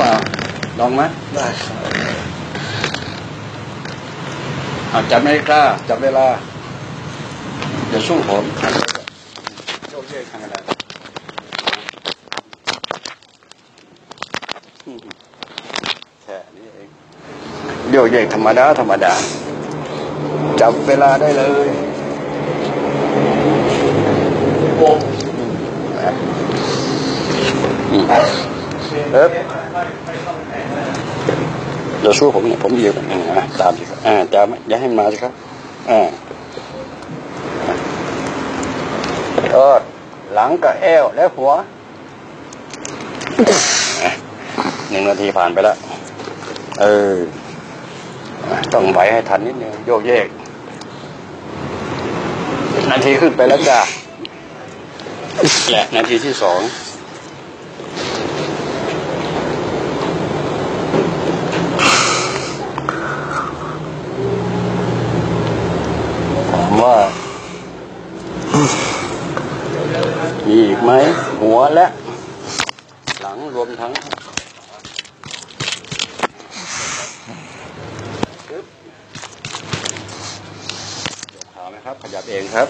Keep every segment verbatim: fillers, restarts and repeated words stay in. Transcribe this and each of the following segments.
เปล่าลองไหมได้ครับจับนาฬิกาจับเวลาอย่าสู้ผมโยกเยกทางอะไรแค่นี้เองโยกเยกธรรมดาธรรมดาจับเวลาได้เลยโอ้เอ๊ะอย่าสู้ผมเนี่ยผมเดียวกันนะตามสิครับอ่าตามอย่าให้มาสิครับอ่าเออหลังกับเอวและหัวหนึ่งนาทีผ่านไปแล้วเออต้องไหวให้ทันนิดนึงโยกเยกนาทีขึ้นไปแล้วจ้ะแหละนาทีที่สองถามว่ามีอีกไหมหัวและหลังรวมทั้งขาไหมครับขยับเองครับ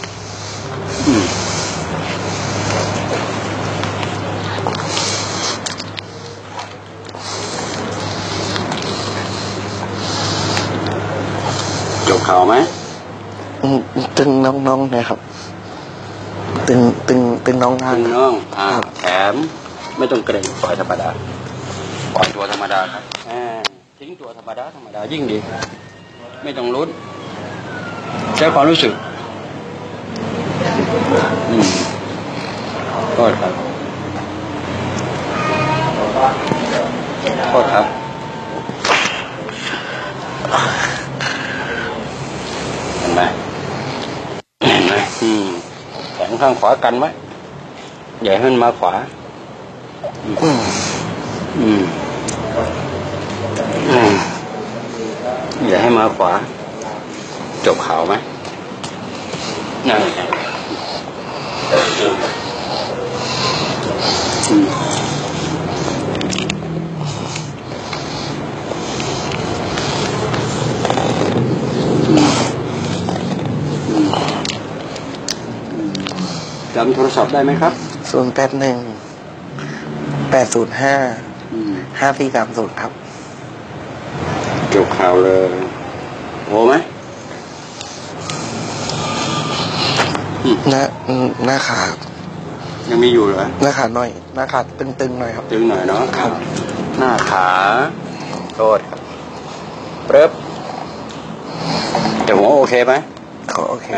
จบข่าวไหมตึงน้องๆนะครับตึงตึงตึงน้องทางตึงน้องอ่าแถมไม่ต้องเกรงปล่อยธรรมดาปล่อยตัวธรรมดาครับทิ้งตัวธรรมดาธรรมดายิ่งดีไม่ต้องลุ้นใช้ความรู้สึกอืมโทษครับโทษครับเห็นไหมเห็นไหมอืมแขนข้างขวากันไหมอย่าให้มันมาขวาอืมอืมอืมอย่าให้มาขวาจบข่าวไหมนั่นอืมจำโทรศัพท์ได้ไหมครับศูนย์แปดหนึ่งแปดศูนย์ห้าห้าสี่สามศูนย์ครับจบข่าวเลยโหไหมหน้าหน้าขายังมีอยู่เหรอหน้าขาหน่อยหน้าขาตึงๆหน่อยครับตึงหน่อยเนาะครับหน้าขาโทษครับเริ่มแต่หัวโอเคไหมโอเค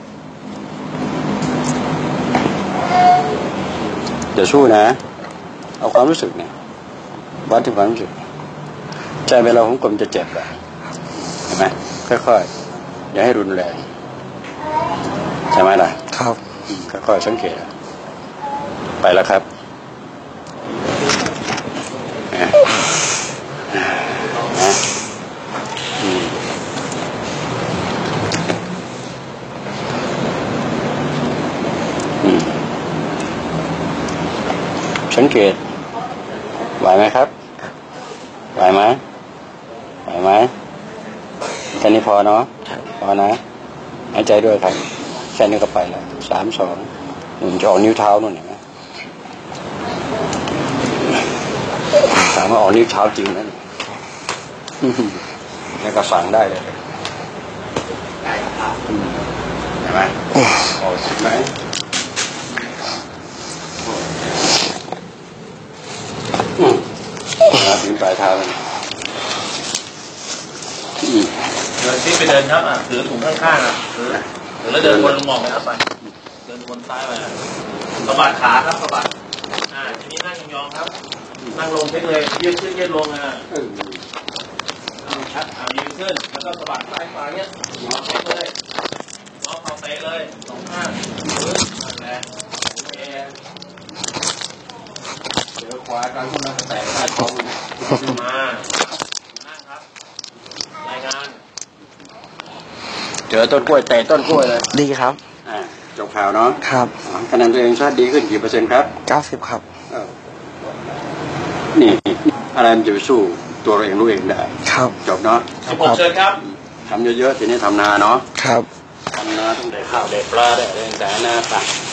จะสู้นะเอาความรู้สึกเนี่ยวัดที่ความรู้สึกใจเวลาของกลมจะเจ็บอะเห็นไหมค่อยๆอย่าให้รุนแรงใช่ไหมล่ะครับค่อยๆสังเกตไปแล้วครับสังเกตไหวไหมครับไหวไหมไหวไหมแค่นี้พอเนาะพอนะหายใจด้วยครับแค่นี้ก็ไปแล้วสามสองหนึ่งจะออกนิ้วเท้านู่นเห็นไหมถามว่าออกนิ้วเท้าจริงนะแล้วก็สั่งได้เลยเห็นไหมออกสิไหมมาถึงปลายเท้าแล้วเดินที่ไปเดินครับอ่ะถือถุงข้างๆอ่ะถือถือแล้วเดินวนลงมองไปครับไปเดินวนซ้ายไปสะบัดขาครับสะบัดอ่าทีนี้นั่งยองๆครับนั่งลงเช็คเลยยืดขึ้นยืดลงอ่ะเอาชัดเอายืนขึ้นแล้วก็สะบัดซ้ายขวาเนี้ยงอเช็คเลยงอเข่าเตะเลยสองข้างปึ๊บนั่นแหละโอเคเดี๋ยวขวาการขึ้นมาแตะใต้ท้องมานั่งครับรายงานเจอต้นกล้วยเตะต้นกล้วยเลยดีครับอ่าจบข่าวเนาะครับคะแนนตัวเองชาติดีขึ้นกี่เปอร์เซ็นต์ครับเก้าสิบครับนี่อะไรมันจะไปสู้ตัวเราเองรู้เองได้ครับจบเนาะสิบหกเชิญครับทำเยอะๆทีนี้ทำนาเนาะครับทำนาต้องได้ข้าวได้ปลาได้อะไรต่างๆนะต่าง